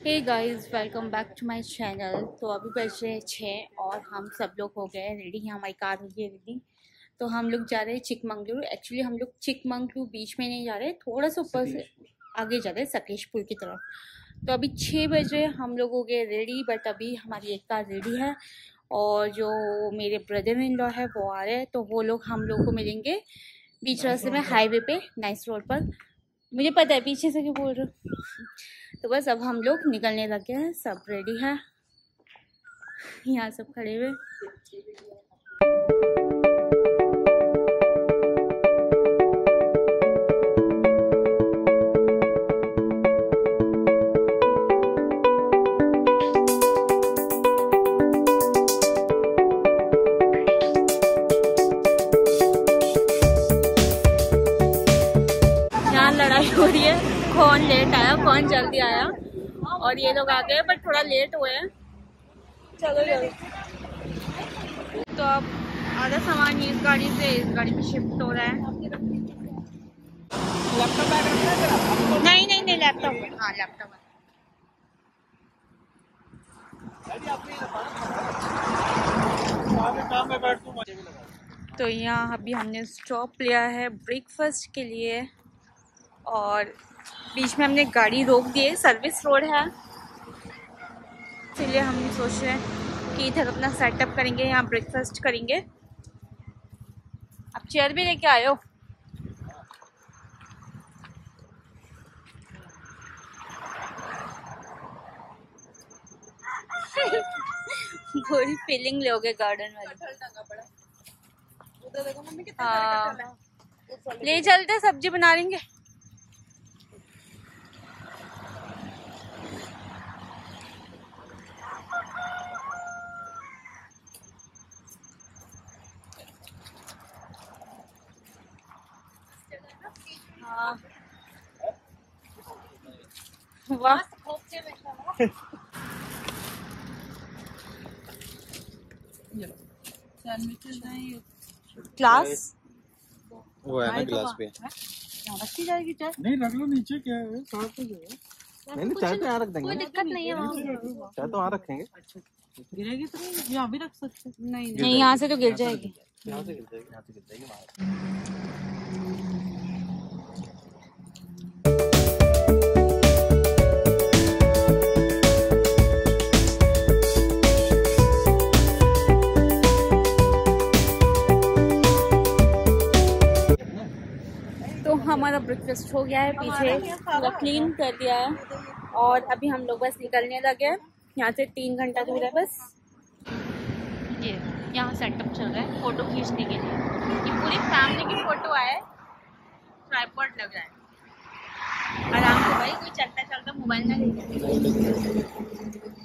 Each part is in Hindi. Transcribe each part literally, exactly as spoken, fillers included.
Hey guys, welcome back to my channel. तो अभी बज रहे छः और हम सब लोग हो गए रेडी हैं। हमारी कार हो गई है रेडी। तो हम लोग जा रहे हैं चिकमंगलुरु। एक्चुअली हम लोग चिकमंगलुरु बीच में नहीं जा रहे, थोड़ा सा ऊपर से आगे जा रहे हैं सकेशपुर की तरफ। तो अभी छः बजे हम लोग हो गए रेडी, बट अभी हमारी एक कार रेडी है और जो मेरे ब्रदर इन लॉ है वो आ रहे हैं। तो वो लोग हम लोग को मिलेंगे बीच रास्ते में, हाईवे पे, नाइस रोड पर। मुझे पता है पीछे से क्यों बोल रहे हो। तो बस अब हम लोग निकलने लगे हैं, सब रेडी है, यहाँ सब खड़े हुए। यहाँ लड़ाई हो रही है, कौन लेट आया कौन जल्दी आया, और ये लोग आ गए बट थोड़ा लेट हुए हैं। चलो चलो। तो अब आधा सामान इस गाड़ी से इस गाड़ी में शिफ्ट हो रहा है। लैपटॉप नहीं नहीं नहीं लैपटॉप, हाँ लैपटॉप। तो यहाँ अभी हमने स्टॉप लिया है ब्रेकफास्ट के लिए और बीच में हमने गाड़ी रोक दी है, सर्विस रोड है, इसलिए हम सोच रहे हैं कि इधर अपना सेटअप करेंगे, यहाँ ब्रेकफास्ट करेंगे। आप चेयर भी लेके आए हो। पूरी फीलिंग लोगे गार्डन वाली। हाँ ले चलते, सब्जी बना लेंगे। हाँ वाह। ग्लास वो है ना, गिलास पे रखी जाएगी चाय। नहीं रख लो नीचे, क्या है साथ पे जो है। नहीं नहीं चाय तो यहाँ रख देंगे, कोई दिक्कत नहीं है, वहाँ चाय तो वहाँ रखेंगे। गिरेगी तो नहीं, यहाँ भी रख सकते। नहीं नहीं यहाँ से तो गिर जाएगी। यहाँ से गिर जाएगी, यहाँ से गिर जाएगी। तो हमारा ब्रेकफास्ट हो गया है, पीछे पूरा क्लीन कर दिया है और अभी हम लोग बस निकलने लगे हैं। यहाँ से तीन घंटा दूर है बस। ये यहाँ सेटअप चल रहा है फोटो खींचने के लिए। ये पूरी फैमिली की फोटो है, ट्राइपॉड लग रहा है। आराम से भाई, कोई चलता चलता मोबाइल ना ले जाए।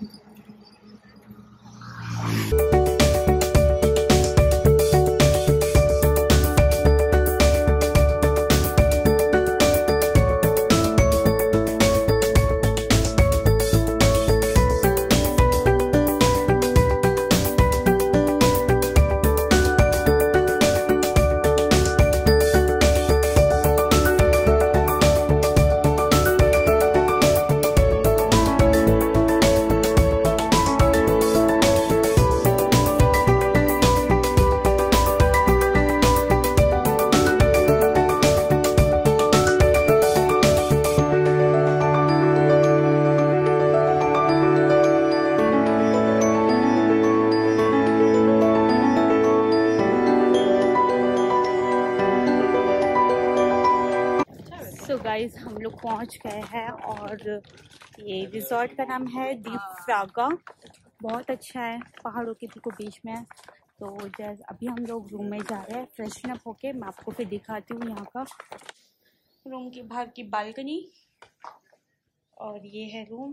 तो गाइस हम लोग पहुंच गए हैं और ये रिजॉर्ट का नाम है दीप फ्रागा। बहुत अच्छा है, पहाड़ों के बिल्कुल बीच में है। तो जैसे अभी हम लोग रूम में जा रहे हैं फ्रेशन अप होके। मैं आपको फिर दिखाती हूँ यहाँ का रूम की बाहर की बालकनी, और ये है रूम।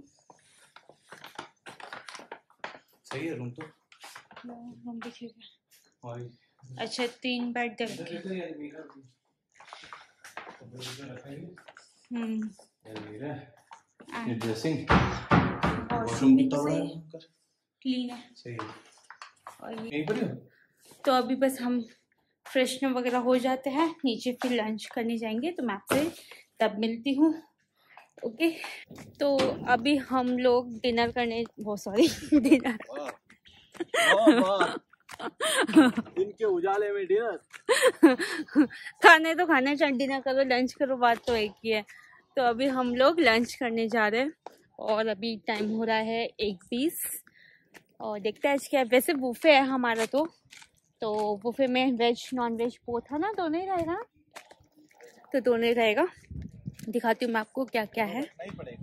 सही है रूम तो। रूम देखिएगा। अच्छा, तीन बेड दे रखे। हम्म ड्रेसिंग वॉशरूम कितना बड़ा है, क्लीन है, सही है। और ये यहीं पर ही हो? तो अभी बस हम फ्रेशन वगैरह हो जाते हैं, नीचे फिर लंच करने जाएंगे। तो मैं आपसे तब मिलती हूँ। ओके तो अभी हम लोग डिनर करने, बहुत सॉरी डिनर दिन के उजाले में डिनर खाने तो खाने, चाहे डिनर करो लंच करो, बात तो एक ही है। तो अभी हम लोग लंच करने जा रहे हैं और अभी टाइम हो रहा है एक बीस और देखते हैं आज क्या है। वैसे बुफे है हमारा, तो तो बुफे में वेज नॉन वेज बोथ है ना, दोनों ही रहेगा, तो दोनों ही रहेगा। दिखाती हूँ मैं आपको क्या क्या है। नहीं पड़ेगा।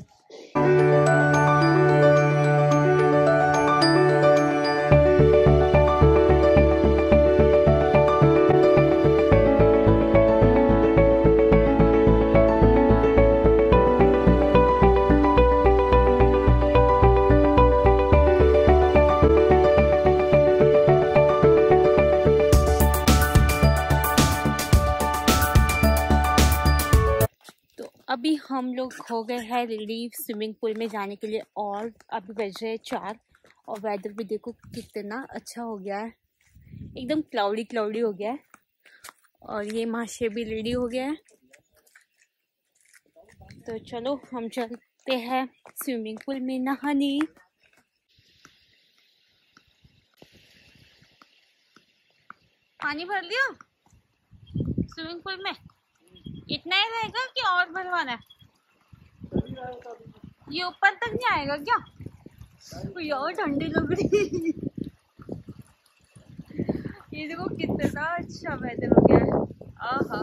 अभी हम लोग हो गए हैं रेडी स्विमिंग पूल में जाने के लिए और अभी बज रहे हैं चार और वेदर भी देखो कितना अच्छा हो गया है, एकदम क्लाउडी क्लाउडी हो गया है। और ये माशे भी रेडी हो गया है, तो चलो हम चलते हैं स्विमिंग पूल में नहाने। पानी भर लिया स्विमिंग पूल में? इतना ही रहेगा कि और भरवाना है? ये ऊपर तक नहीं आएगा क्या? यार ठंडी लग रही। ये देखो कितना अच्छा वेदर हो गया है। आहा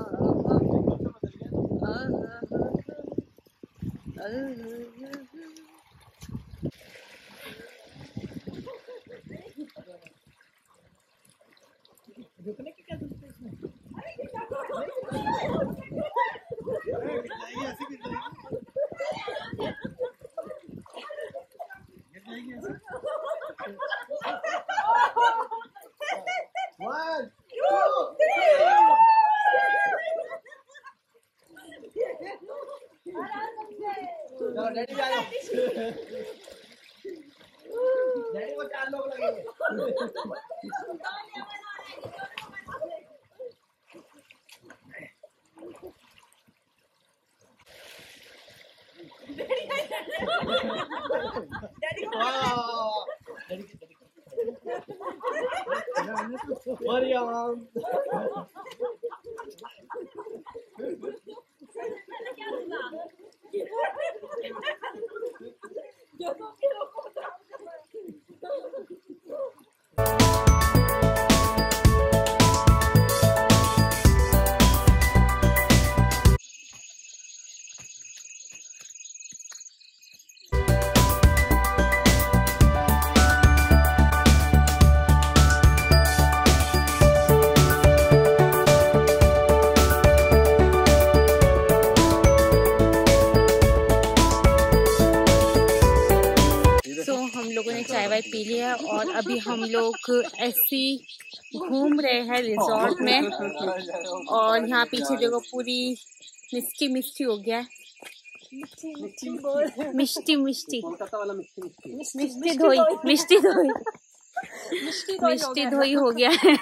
रुकने की क्या जरूरत है इसमें? डैडी जा रहे डैडी को चार लोग लगेंगे। डैडी को मरियम चाय वाय पी लिया और अभी हम लोग ऐसी घूम रहे हैं रिजॉर्ट में और यहाँ पीछे देखो पूरी मिष्टी मिष्टी हो गया है। मिष्टी मिष्टी मिष्टी धोई मिष्टी धोई मिष्टी धोई हो गया है।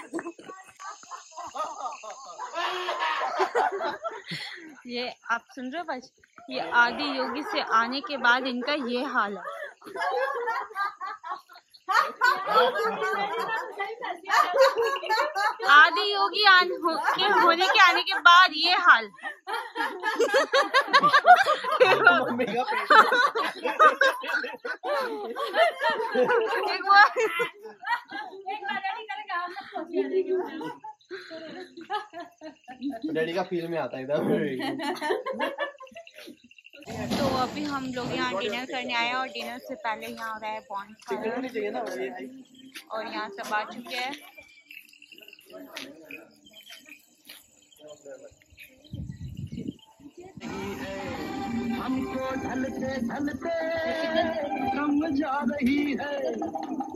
ये आप सुन रहे हो बस, ये आदि योगी से आने के बाद इनका ये हाल है। आदि योगी आन हो, के होने के आने के बाद ये हाल। एक बार डैडी का फील में आता है एकदम। तो अभी हम लोग यहाँ डिनर करने आए और डिनर से पहले यहाँ हो रहा है बॉनफायर और यहाँ सब आ चुके हैं। हमको ढलते ढलते कम जा रही है।